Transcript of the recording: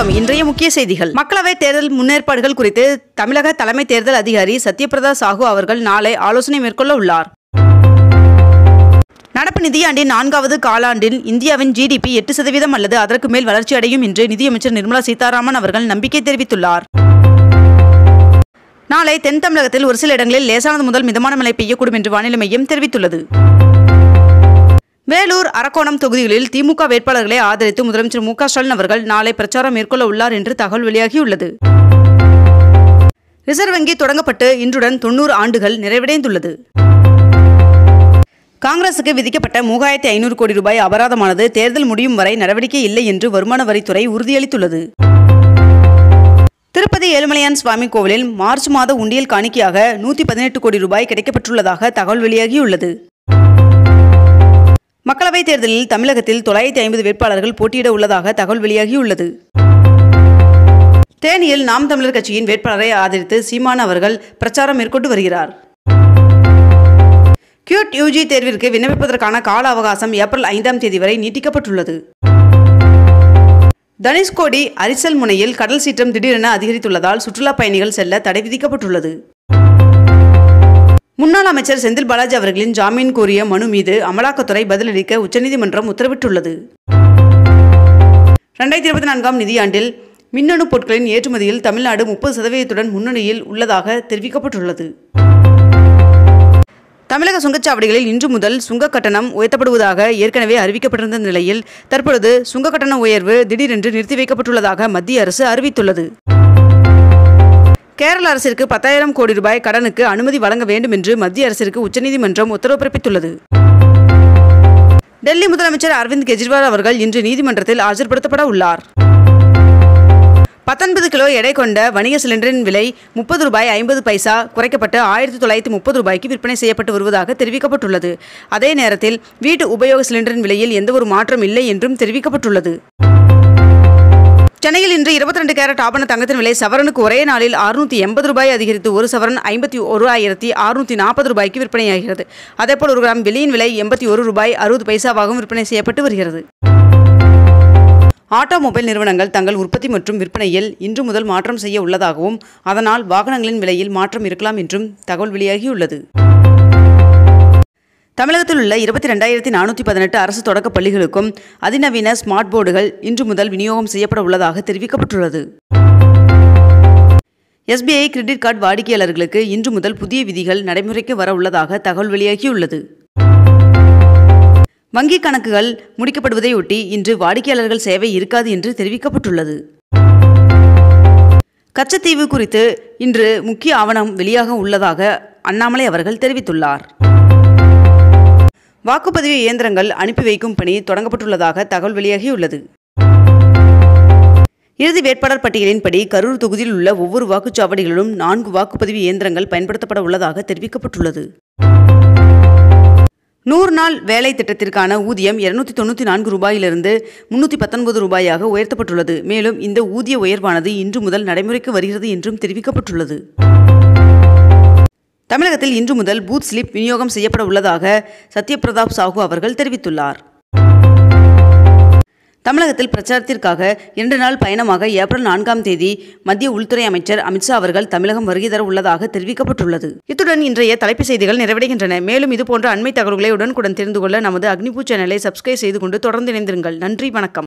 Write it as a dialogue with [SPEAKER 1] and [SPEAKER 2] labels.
[SPEAKER 1] வணக்கம். இன்றைய முக்கிய செய்திகள். மக்களவைத் தேர்தல் முன்னேற்பாடுகள் குறித்து தமிழக தலைமை தேர்தல் அதிகாரி சத்யபிரதா சாஹூ அவர்கள் நாளை ஆலோசனை மேற்கொள்ள உள்ளார். நடப்பு நிதியாண்டின் 4வது காலாண்டில் இந்தியாவின் GDP 8% அல்லது அதற்கு மேல் வளர்ச்சி அடையும் என்று நிதியமைச்சர் நிர்மலா சீதாராமன் அவர்கள் நம்பிக்கை தெரிவித்துள்ளார். நாளை தென் தமிழகத்தில் ஒரு சில இடங்களில் லேசானது முதல் மிதமான மழை பெய்யக்கூடும் என்று வானிலை மையம் தெரிவித்துள்ளது. வேலூர், அரக்கோணம் தொகுதிகளில் திமுக வேட்பாளர்களை ஆதரித்து முதலமைச்சர் மு.க. ஸ்டாலின் அவர்கள் நாளை பிரச்சாரம் மேற்கொள்ள உள்ளார் என்று தகவல் வெளியாகியுள்ளது. ரிசர்வ் வங்கி தொடங்கப்பட்டு இன்றுடன் 90 ஆண்டுகள் நிறைவடைந்துள்ளது. காங்கிரசுக்கு விதிக்கப்பட்ட 3500 கோடி ரூபாய் அபராதமானது தேர்தல் முடியும் வரை நடவடிக்கை இல்லை என்று வருமான வரித்துறை உறுதியளித்துள்ளது. திருப்பதி ஏழுமலையான் சுவாமி கோவிலில் மார்ச் மாத உண்டியல் காணிக்கையாக 118 கோடி ரூபாய் கிடைக்கப்பட்டுள்ளதாக தகவல் வெளியாகியுள்ளது. மக்களவைத் தேர்தலில் தமிழகத்தில் 950 வேட்பாளர்கள் போட்டியிட உள்ளதாக தகவல் வெளியாகியுள்ளது. தேனியில் நாம் தமிழர் கட்சியின் வேட்பாளரை ஆதரித்து சீமான் அவர்கள் பிரச்சாரம் மேற்கொண்டு வருகிறார். QUT UG தேர்விற்கு விண்ணப்பிப்பதற்கான கால அவகாசம் ஏப்ரல் 5ஆம் தேதி வரை நீட்டிக்கப்பட்டுள்ளது. தனுஷ்கோடி அரிசல் முனையில் கடல் சீற்றம் திடீரென அதிகரித்துள்ளதால் சுற்றுலா பயணிகள் செல்ல தடை விதிக்கப்பட்டுள்ளது. முன்னாள் அமைச்சர் செந்தில் பாலாஜி அவர்களின் ஜாமீன் கோரிய மனு மீது அமலாக்கத்துறை பதிலளிக்க உச்சநீதிமன்றம் உத்தரவிட்டுள்ளது. 2024ஆம் நிதியாண்டில் மின்னணு பொருட்களின் ஏற்றுமதியில் தமிழ்நாடு 30% முன்னணியில் உள்ளதாக தெரிவிக்கப்பட்டுள்ளது. தமிழக சுங்கச்சாவடிகளில் இன்று முதல் சுங்க கட்டணம் உயர்த்தப்படுவதாக ஏற்கனவே அறிவிக்கப்பட்டிருந்த நிலையில் தற்பொழுது சுங்க கட்டண உயர்வு திடீரென்று நிறுத்தி வைக்கப்பட்டுள்ளதாக மத்திய அரசு அறிவித்துள்ளது. கேரள அரசிற்கு 10,000 கோடி ரூபாய் கடனுக்கு அனுமதி வழங்க வேண்டும் என்று மத்திய அரசிற்கு உச்சநீதிமன்றம் உத்தரவு பிறப்பித்துள்ளது. டெல்லி முதலமைச்சர் அரவிந்த் கெஜ்ரிவால் அவர்கள் இன்று நீதிமன்றத்தில் ஆஜர்படுத்தப்பட உள்ளார். 19 கிலோ எடை கொண்ட வணிக சிலிண்டரின் விலை 30 ரூபாய் 50 பைசா குறைக்கப்பட்டு 1930 ரூபாய்க்கு விற்பனை செய்யப்பட்டு வருவதாக தெரிவிக்கப்பட்டுள்ளது. அதே நேரத்தில் வீட்டு உபயோக சிலிண்டரின் விலையில் எந்தவொரு மாற்றம் இல்லை என்றும் தெரிவிக்கப்பட்டுள்ளது. சென்னையில் இன்று 22 கேரட் ஆபண தங்கத்தின் விலை சவரனுக்கு ஒரே நாளில் 680 ரூபாய் அதிகரித்து ஒரு சவரன் 51,640 ரூபாய்க்கு விற்பனையாகிறது. அதேபோல் ஒரு கிராம் வெள்ளியின் விலை 81 ரூபாய் 60 பைசாவாகவும் விற்பனை செய்யப்பட்டு வருகிறது. ஆட்டோமொபைல் நிறுவனங்கள் தங்கள் உற்பத்தி மற்றும் விற்பனையில் இன்று முதல் மாற்றம் செய்ய உள்ளதாகவும் அதனால் வாகனங்களின் விலையில் மாற்றம் இருக்கலாம் என்றும் தகவல் வெளியாகியுள்ளது. தமிழகத்தில் உள்ள 22,418 அரசு தொடக்க பள்ளிகளுக்கும் அதிநவீன ஸ்மார்ட் போர்டுகள் இன்று முதல் விநியோகம் செய்யப்பட உள்ளதாக தெரிவிக்கப்பட்டுள்ளது. SBI கிரெடிட் கார்டு வாடிக்கையாளர்களுக்கு இன்று முதல் புதிய விதிகள் நடைமுறைக்கு வர உள்ளதாக தகவல் வெளியாகியுள்ளது. வங்கிக் கணக்குகள் முடிக்கப்படுவதையொட்டி இன்று வாடிக்கையாளர்கள் சேவை இருக்காது என்று தெரிவிக்கப்பட்டுள்ளது. கச்சத்தீவு குறித்து இன்று முக்கிய ஆவணம் வெளியாக உள்ளதாக அண்ணாமலை அவர்கள் தெரிவித்துள்ளார். வாக்குப்பதிவு இயந்திரங்கள் அனுப்பி வைக்கும் பணி தொடங்கப்பட்டுள்ளதாக தகவல் வெளியாகியுள்ளது. இறுதி வேட்பாளர் பட்டியலின்படி கரூர் தொகுதியில் உள்ள ஒவ்வொரு வாக்குச்சாவடிகளிலும் 4 வாக்குப்பதிவு இயந்திரங்கள் பயன்படுத்தப்பட உள்ளதாக தெரிவிக்கப்பட்டுள்ளது. 100 நாள் வேலை திட்டத்திற்கான ஊதியம் 294 ரூபாயிலிருந்து 319 ரூபாயாக உயர்த்தப்பட்டுள்ளது. மேலும் இந்த ஊதிய உயர்வானது இன்று முதல் நடைமுறைக்கு வருகிறது என்றும் தெரிவிக்கப்பட்டுள்ளது. தமிழகத்தில் இன்று முதல் பூத் ஸ்லிப் விநியோகம் செய்யப்பட உள்ளதாக சத்யபிரதா சாஹூ அவர்கள் தெரிவித்துள்ளார். தமிழகத்தில் பிரச்சாரத்திற்காக 2 நாள் பயணமாக ஏப்ரல் 4ஆம் தேதி மத்திய உள்துறை அமைச்சர் அமித்ஷா அவர்கள் தமிழகம் வருகை தர உள்ளதாக தெரிவிக்கப்பட்டுள்ளது. இத்துடன் இன்றைய தலைப்புச் செய்திகள் நிறைவடைகின்றன. மேலும் இதுபோன்ற அண்மை தகவல்களை உடனுக்குடன் தெரிந்து கொள்ள நமது அக்னிபூ சேனலை சப்ஸ்கிரைப் செய்து கொண்டு தொடர்ந்து இணைந்திருங்கள். நன்றி, வணக்கம்.